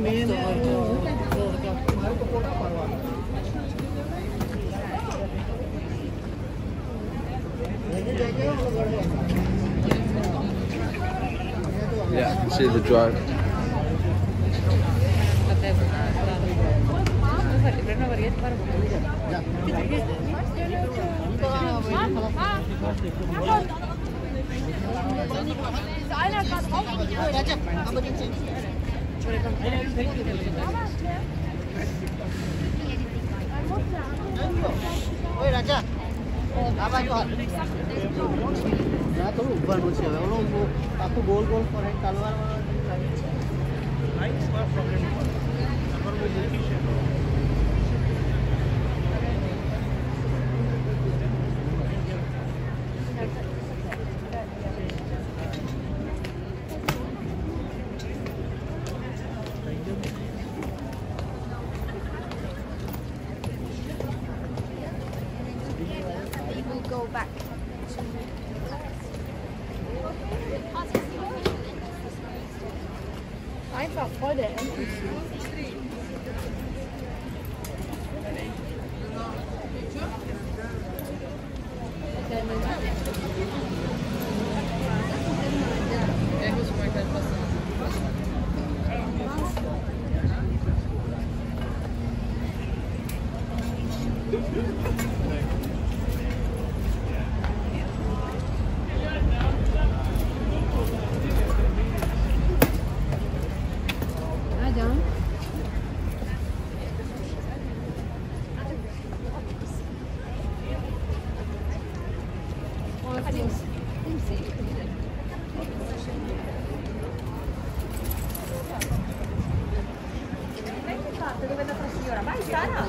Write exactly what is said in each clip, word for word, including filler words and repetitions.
Main हमारे को कोटा परवा Yeah, see the drive. Oi Raja, apa itu? Ya tuh ubah nusi, kalau aku gol gol korek keluar. Nice problem. Number one location. Go back. Einfach voll der N P C. Vai, Sara!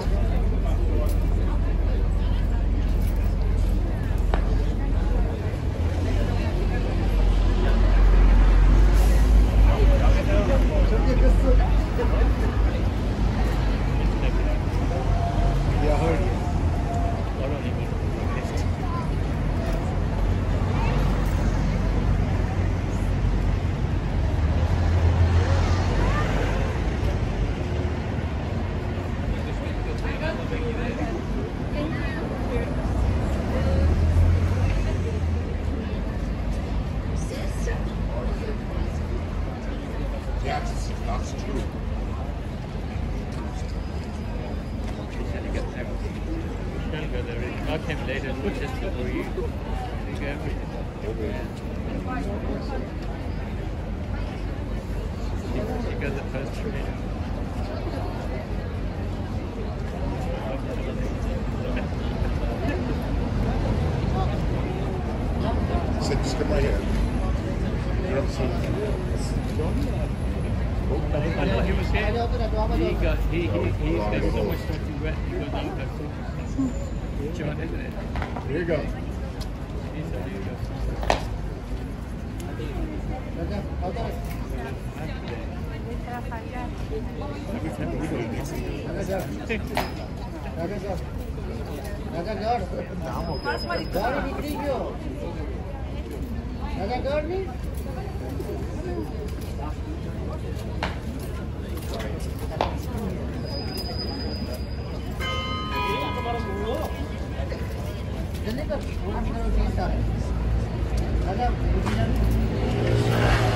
I came later and put just before you. You go everything. You got the first train. Sit, just come right here. You don't see anything. I know he was here. He got, he, he, he, there's so much stuff he wet, he goes out there. John, isn't it? Here you go. He's there you go. जल्दी कर, आप लोग कैसा है? दादा,